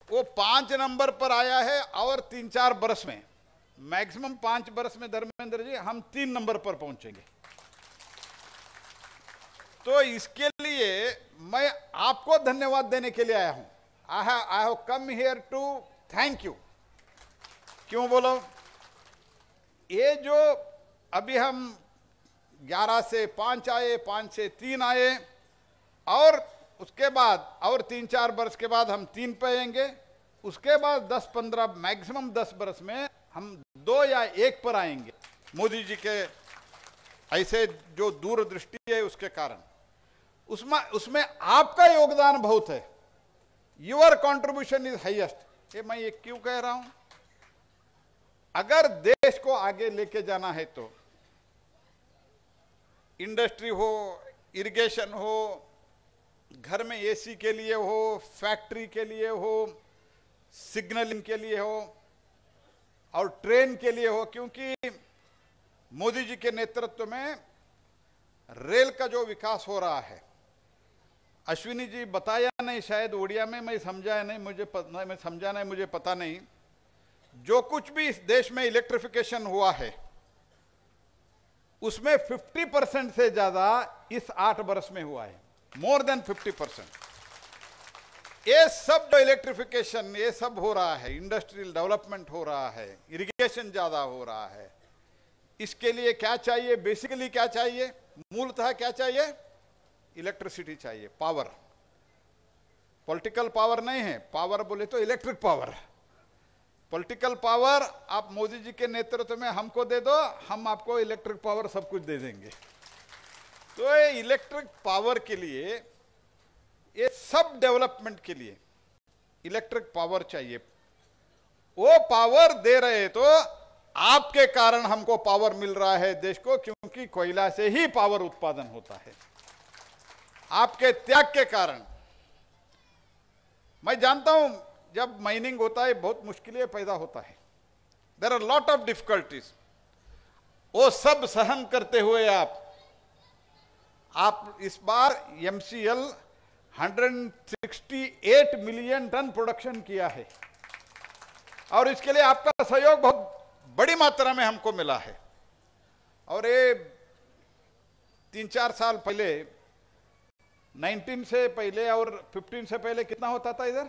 वो 5 नंबर पर आया है और 3-4 बरस में, मैक्सिमम 5 बरस में धर्मेंद्र जी हम 3 नंबर पर पहुंचेंगे। तो इसके लिए मैं आपको धन्यवाद देने के लिए आया हूं। I have come here to thank you. क्यों बोलो? ये जो अभी हम 11 से 5 आए, 5 से 3 आए, और उसके बाद और 3-4 बरस के बाद हम 3 पे आएंगे, उसके बाद 10-15 मैक्सिमम 10 बरस में हम 2 या 1 पर आएंगे। मोदी जी के ऐसे जो दूरदृष्टि है उसके कारण उसमें आपका योगदान बहुत है। Your contribution is highest. ये मैं ये क्यों कह रहा हूं? अगर देश को आगे लेके जाना है तो इंडस्ट्री हो, इरिगेशन हो, घर में एसी के लिए हो, फैक्ट्री के लिए हो, सिग्नलिंग के लिए हो और ट्रेन के लिए हो, क्योंकि मोदी जी के नेतृत्व में रेल का जो विकास हो रहा है, अश्विनी जी बताया नहीं शायद उड़िया में, मैं समझा नहीं, मुझे पता नहीं। जो कुछ भी इस देश में इलेक्ट्रिफिकेशन हुआ है उसमें 50% से ज्यादा इस 8 वर्ष में हुआ है, मोर देन 50%। ये सब जो इलेक्ट्रिफिकेशन ये सब हो रहा है, इंडस्ट्रियल डेवलपमेंट हो रहा है, इरिगेशन ज्यादा हो रहा है, इसके लिए क्या चाहिए? बेसिकली क्या चाहिए? मूलतः क्या चाहिए? इलेक्ट्रिसिटी चाहिए, पावर। पॉलिटिकल पावर नहीं है, पावर बोले तो इलेक्ट्रिक पावर। पॉलिटिकल पावर आप मोदी जी के नेतृत्व में हमको दे दो, हम आपको इलेक्ट्रिक पावर सब कुछ दे देंगे। तो ये इलेक्ट्रिक पावर के लिए, ये सब डेवलपमेंट के लिए इलेक्ट्रिक पावर चाहिए। वो पावर दे रहे तो आपके कारण हमको पावर मिल रहा है देश को, क्योंकि कोयला से ही पावर उत्पादन होता है, आपके त्याग के कारण। मैं जानता हूं जब माइनिंग होता है बहुत मुश्किलें पैदा होता है, there are lot of difficulties. वो सब सहन करते हुए आप इस बार MCL 168 मिलियन टन प्रोडक्शन किया है, और इसके लिए आपका सहयोग बहुत बड़ी मात्रा में हमको मिला है। और ये 3-4 साल पहले, 19 से पहले और 15 से पहले कितना होता था इधर?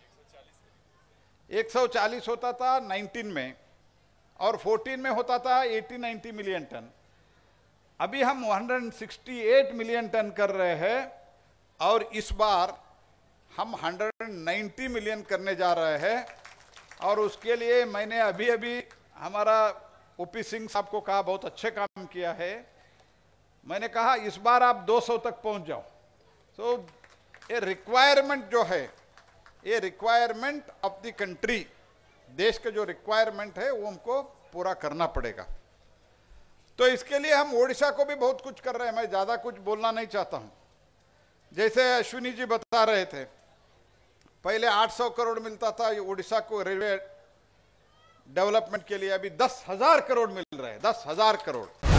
140 होता था 19 में, और 14 में होता था 80-90 मिलियन टन। अभी हम 168 मिलियन टन कर रहे हैं, और इस बार हम 190 मिलियन करने जा रहे हैं। और उसके लिए मैंने अभी हमारा OP सिंह साहब को कहा, बहुत अच्छे काम किया है। मैंने कहा इस बार आप 200 तक पहुंच जाओ। तो ये रिक्वायरमेंट जो है, ये रिक्वायरमेंट ऑफ द कंट्री, देश के जो रिक्वायरमेंट है वो हमको पूरा करना पड़ेगा। तो इसके लिए हम ओडिशा को भी बहुत कुछ कर रहे हैं। मैं ज्यादा कुछ बोलना नहीं चाहता हूं। जैसे अश्विनी जी बता रहे थे, पहले 800 करोड़ मिलता था ओडिशा को रेलवे डेवलपमेंट के लिए, अभी 10,000 करोड़ मिल रहे हैं, 10,000 करोड़।